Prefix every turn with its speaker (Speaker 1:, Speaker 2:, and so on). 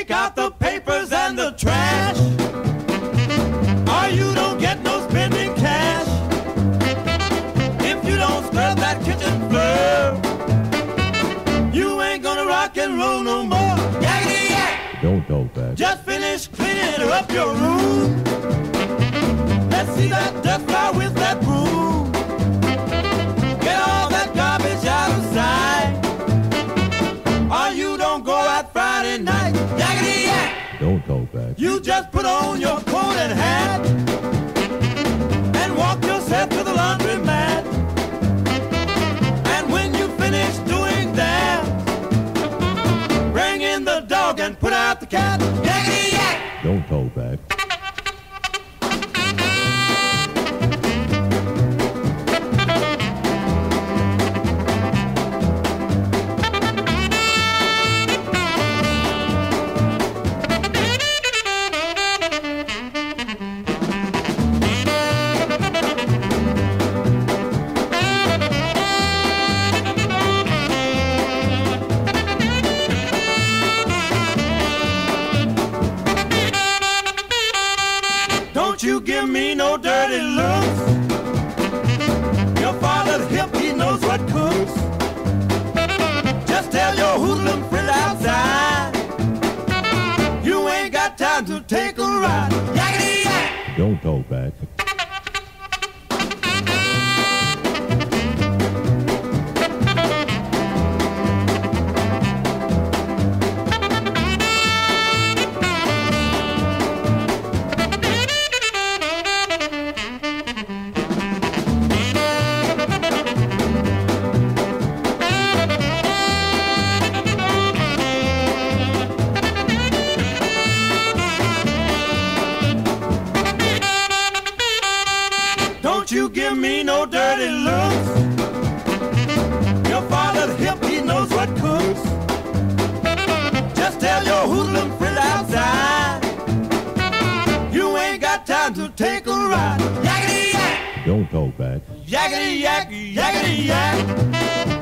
Speaker 1: Take out the papers and the trash, or you don't get no spending cash. If you don't scrub that kitchen floor, you ain't gonna rock and roll no more. Yakety yak!
Speaker 2: Don't talk back.
Speaker 1: Just finish cleaning up your room. Let's see that dust fly with that broom. Get all that garbage out of sight, or you don't go out Friday night. Yakety yak!
Speaker 2: Don't talk back.
Speaker 1: You just put on your coat and hat and walk yourself to the laundromat. And when you finish doing that, bring in the dog and put out the cat. Yakety yak!
Speaker 2: Don't talk back.
Speaker 1: Don't you give me no dirty looks. Your father's hip, he knows what cooks. Just tell your hoodlum friend outside, you ain't got time to take a ride. Yakety yak!
Speaker 2: Don't talk back.
Speaker 1: Don't you give me no dirty looks. Your father's hip, he knows what cooks. Just tell your hoodlum friend outside, you ain't got time to take a ride. Yakety yak!
Speaker 2: Don't talk back.
Speaker 1: Yakety yak, yakety yak.